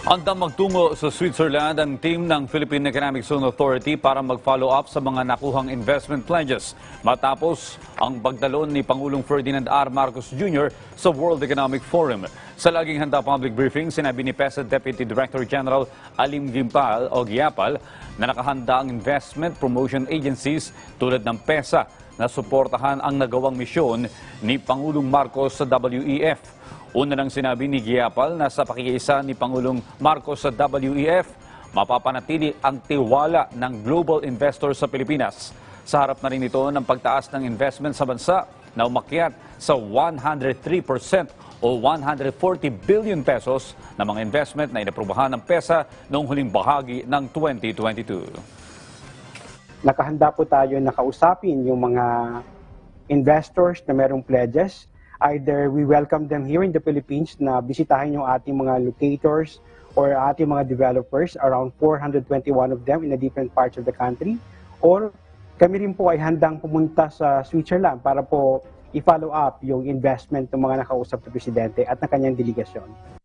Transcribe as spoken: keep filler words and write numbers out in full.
Handang magtungo sa Switzerland ang team ng Philippine Economic Zone Authority para mag-follow up sa mga nakuhang investment pledges matapos ang pagdalon ni Pangulong Ferdinand R. Marcos Junior sa World Economic Forum. Sa laging handa public briefing, sinabi ni PESA Deputy Director General Alim Gimpal o Giapal na nakahanda ang investment promotion agencies tulad ng PESA na suportahan ang nagawang misyon ni Pangulong Marcos sa W E F. Una nang sinabi ni Giapal na sa pakikiisa ni Pangulong Marcos sa W E F, mapapanatili ang tiwala ng global investors sa Pilipinas. Sa harap na rin ito ng pagtaas ng investment sa bansa na umakyat sa one hundred three percent o one hundred forty billion pesos na mga investment na inaprubahan ng PESA noong huling bahagi ng twenty twenty-two. Nakahanda po tayo na kausapin yung mga investors na merong pledges. Either we welcome them here in the Philippines na bisitahin yung ating mga locators or ating mga developers, around four hundred twenty-one of them in the different parts of the country. Or kami rin po ay handang pumunta sa Switzerland para po i-follow up yung investment ng mga nakausap na presidente at ng kanyang delegasyon.